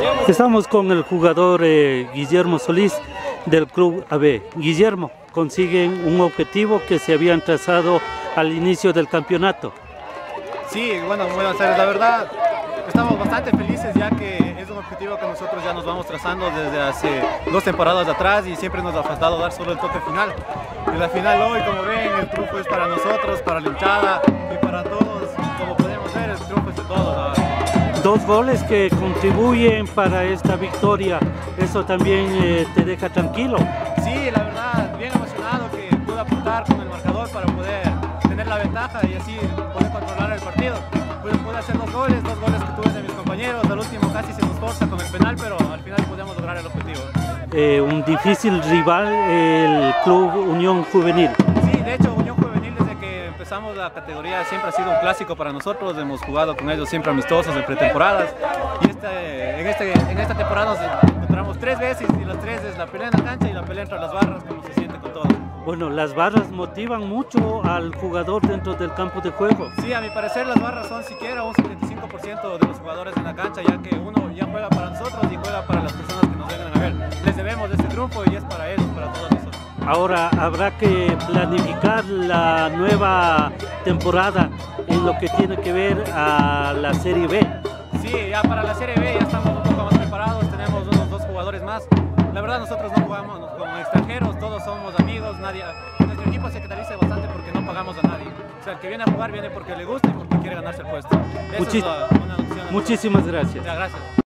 Estamos con el jugador Guillermo Solís del Club AB. Guillermo, consiguen un objetivo que se habían trazado al inicio del campeonato. Sí, bueno, buenas tardes. La verdad, estamos bastante felices ya que es un objetivo que nosotros ya nos vamos trazando desde hace 2 temporadas atrás y siempre nos ha faltado dar solo el toque final. Y la final hoy, como ven, el triunfo es para nosotros, para la hinchada y para todos. Como podemos ver, el triunfo es de todos. 2 goles que contribuyen para esta victoria, ¿eso también te deja tranquilo? Sí, la verdad, bien emocionado que pude apuntar con el marcador para poder tener la ventaja y así poder controlar el partido. Pude hacer 2 goles que tuve de mis compañeros, al último casi se nos forza con el penal, pero al final pudimos lograr el objetivo. Un difícil rival, el Club Unión Juvenil. Sí, de hecho Unión Juvenil desde que empezamos la categoría siempre ha sido un clásico para nosotros, hemos jugado con ellos siempre amistosos en pretemporadas y en esta temporada nos encontramos 3 veces y las 3 es la pelea en la cancha y la pelea entre las barras, como se siente con todo. Bueno, las barras motivan mucho al jugador dentro del campo de juego. Sí, a mi parecer las barras son siquiera un 75% de los jugadores en la cancha, ya que uno ya juega para nosotros y juega para las personas que nos vengan a ver. Les debemos este triunfo y es para ellos, para todos nosotros. Ahora habrá que planificar la nueva temporada en lo que tiene que ver a la Serie B. Sí, ya para la Serie B ya estamos un poco más preparados, tenemos unos 2 jugadores más. La verdad nosotros no jugamos como extranjeros, todos somos amigos, nuestro equipo se caracteriza bastante porque no pagamos a nadie. O sea, el que viene a jugar viene porque le gusta y porque quiere ganarse el puesto. Muchísimas gracias. Ya, gracias.